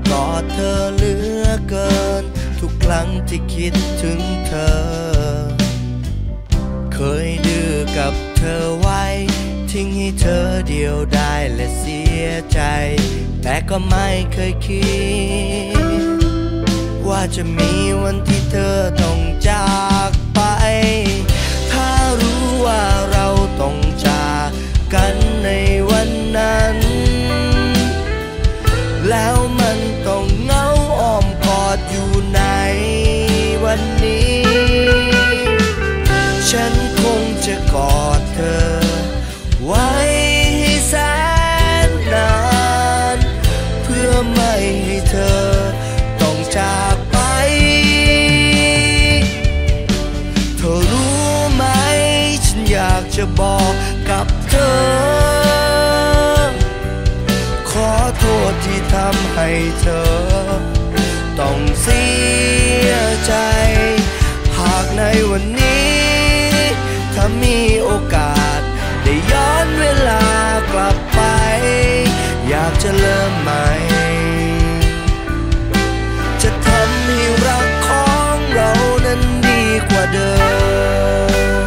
กอดเธอเหลือเกินทุกครั้งที่คิดถึงเธอเคยดื้อกับเธอไว้ทิ้งให้เธอเดียวได้และเสียใจแต่ก็ไม่เคยคิดว่าจะมีวันที่เธอต้องจากไปถ้ารู้ว่าเราต้องจากกันในวันนั้นแล้วมันต้องเหงาอ้อมกอดอยู่ในวันนี้ฉันคงจะกอดเธอไว้ให้แสนนานเพื่อไม่ให้เธอต้องจากไปเธอรู้ไหมฉันอยากจะบอกกับเธอขอโทษที่ทำให้เธอต้องเสียใจหากในวันนี้ถ้ามีโอกาสได้ย้อนเวลากลับไปอยากจะเริ่มใหม่จะทำให้รักของเรานั้นดีกว่าเดิม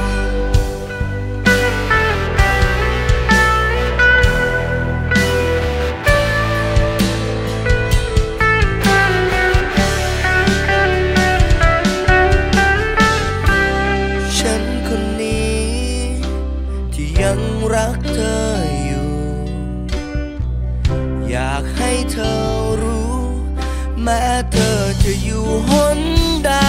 ฉันคนนี้ที่ยังรักเธออยู่อยากให้เธอรู้แม้เธอจะอยู่หนใด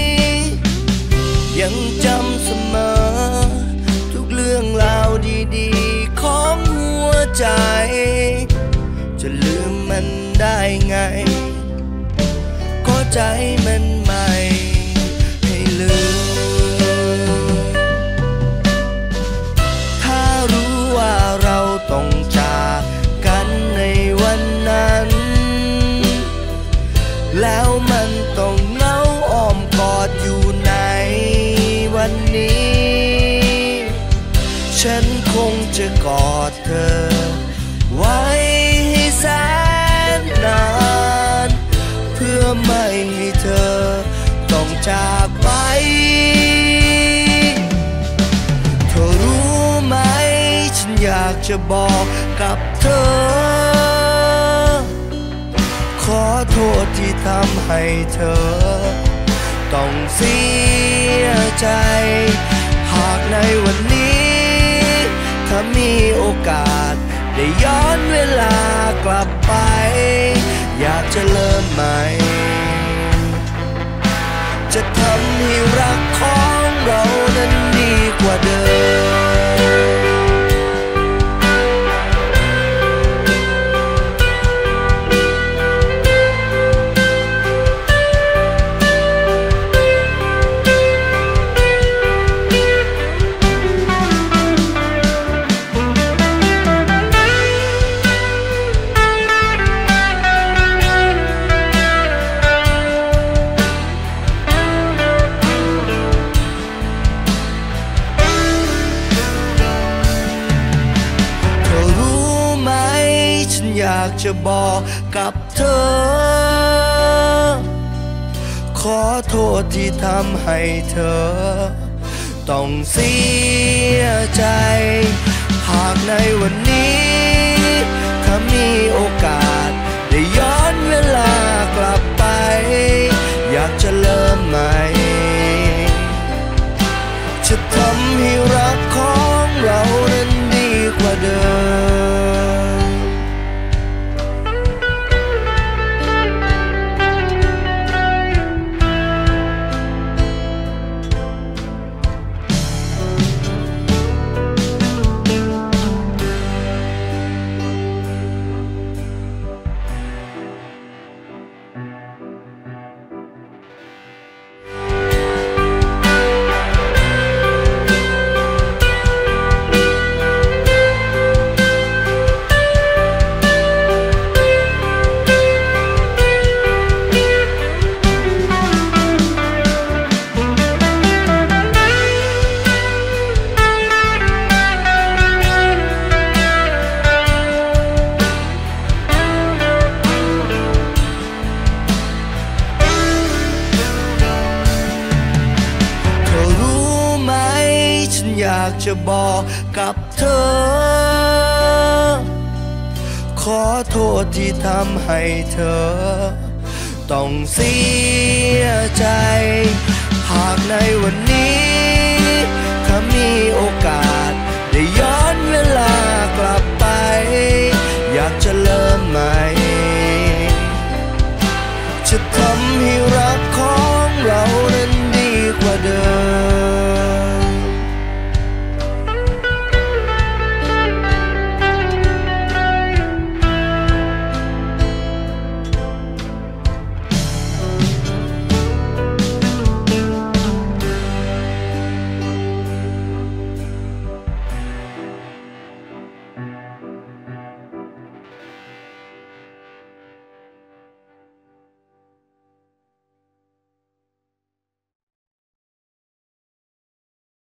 ยังจำเสมอทุกเรื่องราวดีๆของหัวใจจะลืมมันได้ไงก็ใจมันไม่ให้ลืมถ้ารู้ว่าเราต้องจากกันในวันนั้นแล้วมันต้องเหงาอ้อมกอดอยู่ในวันนี้ฉันคงจะกอดเธอไว้ให้แสนนานเพื่อไม่ให้เธอต้องจากไปเธอรู้ไหมฉันอยากจะบอกกับเธอขอโทษที่ทำให้เธอต้องเสียใจหากในวันนี้ถ้ามีโอกาสได้ย้อนเวลากลับไปอยากจะเริ่มใหม่จะทำให้รักของเรานั้นดีกว่าเดิมอยากจะบอกกับเธอขอโทษที่ทำให้เธอต้องเสียใจหากในวันนี้ถ้ามีโอกาสได้ย้อนเวลากลับไปอยากจะเริ่มใหม่จะทำให้รักของเรานั้นดีกว่าเดิมากจะบอกกับเธอขอโทษที่ทำให้เธอต้องเสียใจหากในวันนี้ถ้ามีโอกาสได้ย้อน